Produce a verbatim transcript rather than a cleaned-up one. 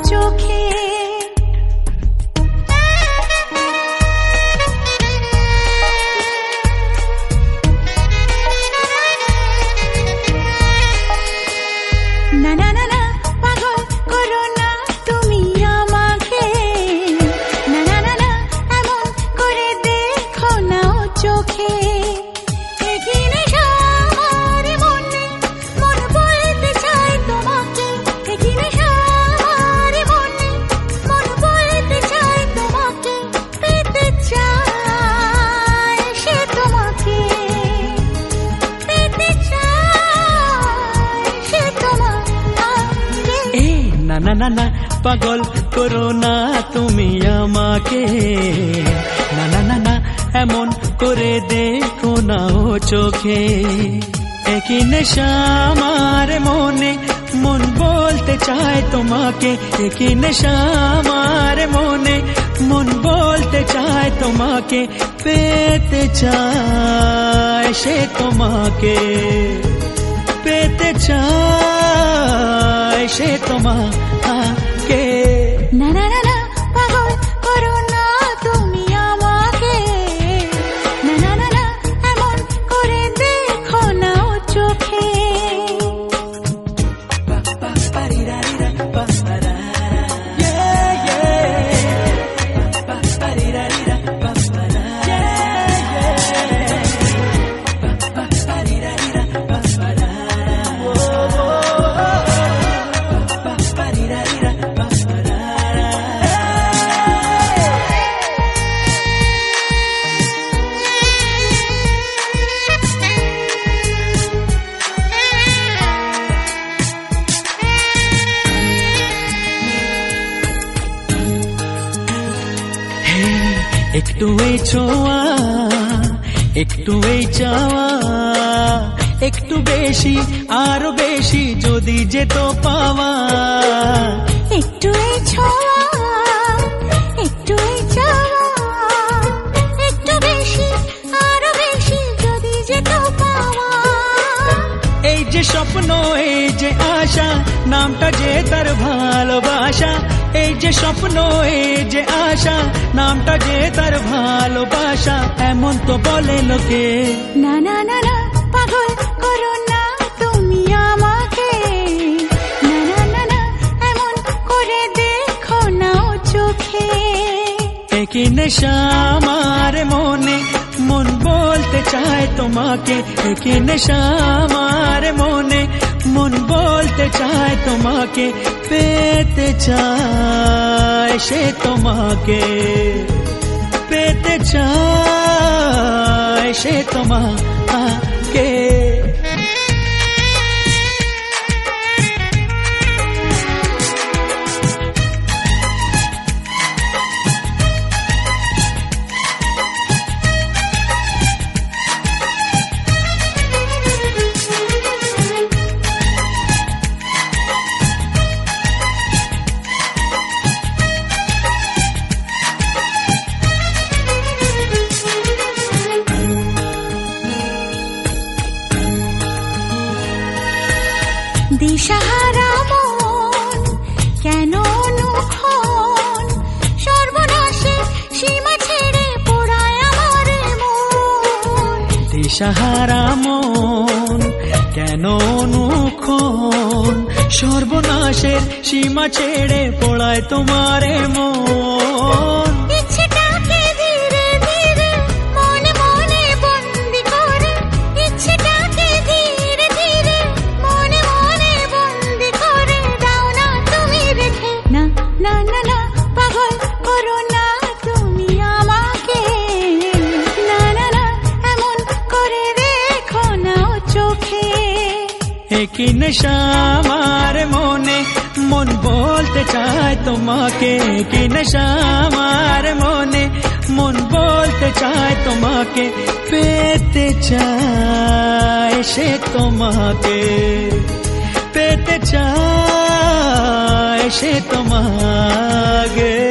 চোখে। না না না না পাগল করো না তুমি আমাকে, না না না না এমন করে দেখো না চোখে। না না না পাগল করো না তুমি আমাকে, না না না না এমন করে দেখো না ও চোখে। একই নেশা আমার মনে, মন বলতে চায় তোমাকে। একই নেশা আমার মনে, মন বলতে চায় তোমাকে। পেতে চায় সে তোমাকে, পেতে চায় সে তোমাকে। না না না না পাগল করো না তুমি আমাকে, না না না না এমন করে দেখো না ও চোখে। একটু এই ছোঁয়া, একটু এই চাওয়া, একটু বেশি আরো বেশি যদি যেত পাওয়া। একটু এই ছোঁয়া, একটু এই চাওয়া, একটু বেশি আরো বেশি যদি যেত পাওয়া। এই যে স্বপ্ন, এই যে আশা, নামটা যে তার ভালোবাসা। এই যে স্বপ্ন, এই যে আশা, নামটা যে তার ভালোবাসা। এমন তো বলে লোকে। না না না না পাগল করো না তুমি আমাকে, না না না না এমন করে দেখো না ও চোখে। একই নেশা আমার মনে, মন বলতে চায় তোমাকে। একই নেশা আমার মনে, মন বলতে চায় তোমাকে। পেতে চায় সে তোমাকে, পেতে চায় সে তোমাকে। দিশাহারা মন কেন অনুক্ষণ, সর্বনাশে সীমা ছেড়ে পোড়ায় আমার মন। দিশাহারা মন কেন অনুক্ষণ, সর্বনাশের সীমা ছেড়ে পোড়ায় তোমারে মন। ইচ্ছেটাকে ধীরে ধীরে মনে মনে বন্দি করে, ইচ্ছেটাকে ধীরে ধীরে মনে মনে বন্দি করে দাও না তুমি রেখে। না না না না পাগল করো না তুমি আমাকে, না না না এমন করে দেখো না ও চোখে। একই নেশা আমার মনে, মন বলতে চায় তোমাকে। একই নেশা আমার মনে, মন বলতে চায় তোমাকে। পেতে চায় সে তোমাকে, পেতে চায় সে তোমাকে।